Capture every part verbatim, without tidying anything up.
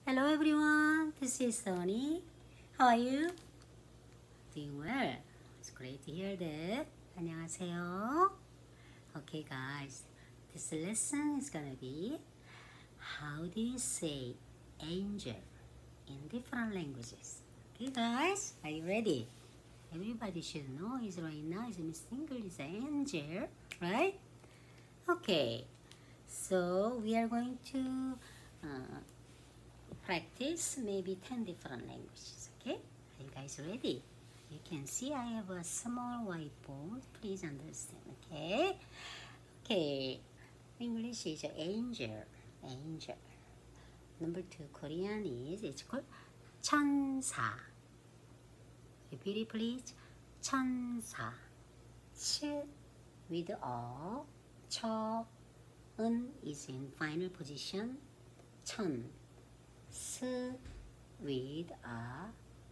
Hello everyone, this is Sonny. How are you? Doing well. It's great to hear that. 안녕하세요. Okay guys, this lesson is gonna be how do you say angel in different languages. Okay guys, are you ready? Everybody should know is right now is Miss English is angel, right? Okay, so we are going to uh, practice maybe ten different languages. Okay, are you guys ready? You can see I have a small whiteboard. Please understand. Okay, okay. English is angel, angel. Number two, Korean is it's called 천사. Repeat it, please. 천사. 치 with a. 처, 은 is in final position. 천. 스 with a.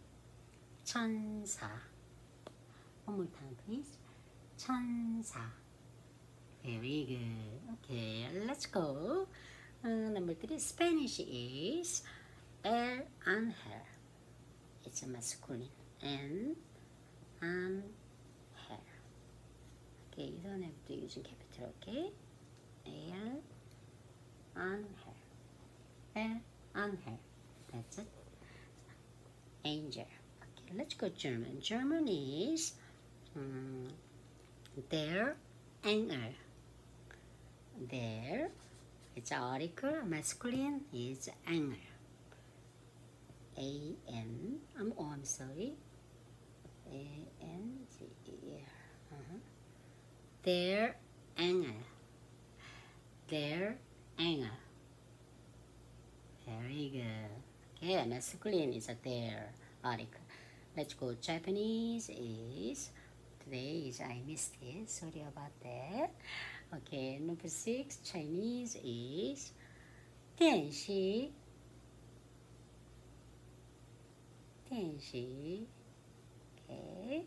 천사. One more time, please. 천사. Very good. Okay, let's go. Uh, number three, Spanish is el ángel. It's a masculine. And ángel. Okay, you don't have to use in capital, okay? El ángel. El ángel. That's it. Angel. Okay, let's go German. German is um, der Engel. Der, it's an article, masculine is Engel. A N, I'm, oh, I'm sorry. A N G E R. Uh-huh. Der Engel. Der Engel. Very good. Okay, masculine is a der article. Let's go. Japanese is, today is, I missed it. Sorry about that. Okay, number six, Chinese is 电视. 电视. Okay.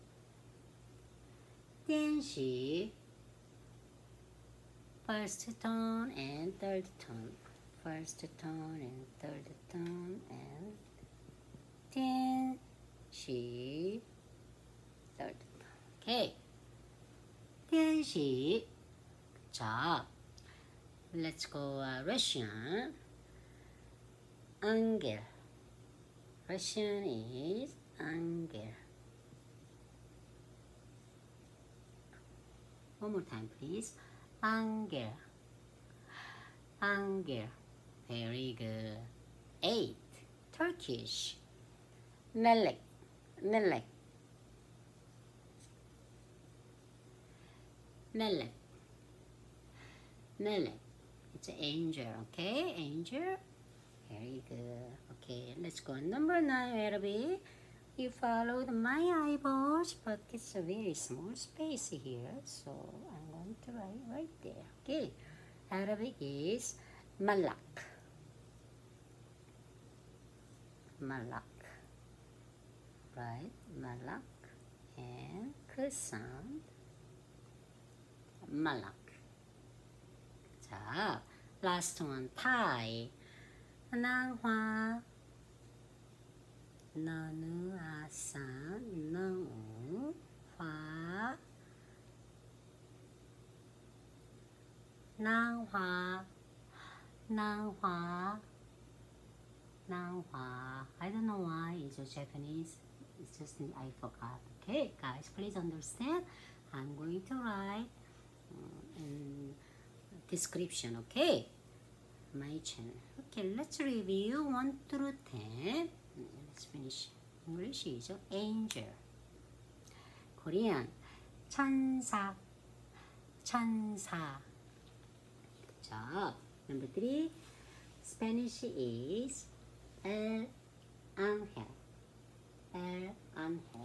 电视. First tone and third tone. First tone and third tone and 电视. Third tone. Okay. 电视. Good job. Let's go uh, Russian. Angel. Russian is angel. One more time, please. Angel. Angel. Very good. Eight. Turkish. Melek. Melek. Melek. Melek. It's an angel, okay? Angel. Very good. Okay, let's go. Number nine, Arabic. You followed my eyeballs, but it's a very small space here, so I'm going to write right there. Okay. Arabic is malak. Malak. Right? Malak. And k sound. Malak. 자, last one, Thai. 낭화. 너는 아산 능 화. 낭화. 낭화. 낭화. I don't know why it's a Japanese. It's just I forgot. Okay, guys, please understand. I'm going to write um, in description. Okay, my channel. Okay, let's review one through ten. Let's finish. English is angel. Korean, 천사. 천사. Good job. Number three, Spanish is el ángel. El ángel.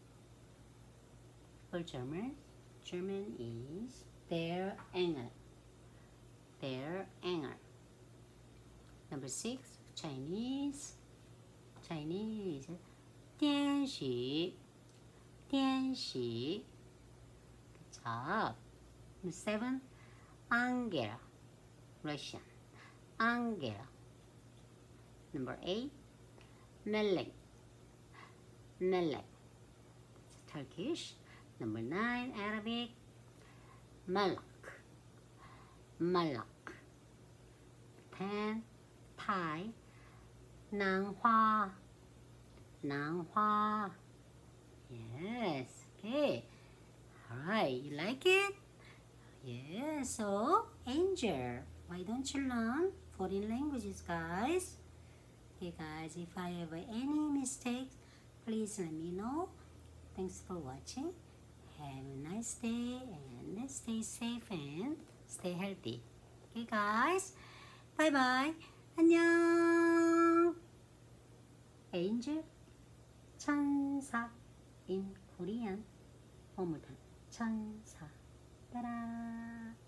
For German, German is der Engel. Der Engel. Number six, Chinese. Chinese, 电视. 电视. Good job. Number seven, Angela. Russian. Angela. Number eight, melek. Melek. Turkish. Number nine, Arabic. Malak. Malak. Ten, Thai. Nang Hoa. Nang Hoa. Yes. Okay. Alright. You like it? Yeah. So, Angel, why don't you learn foreign languages, guys? Okay, guys. If I have any mistakes, please let me know. Thanks for watching. Have a nice day and stay safe and stay healthy. Okay, guys. Bye bye. 안녕. Angel, 천사 in Korean. One more time. 천사. Ta-da.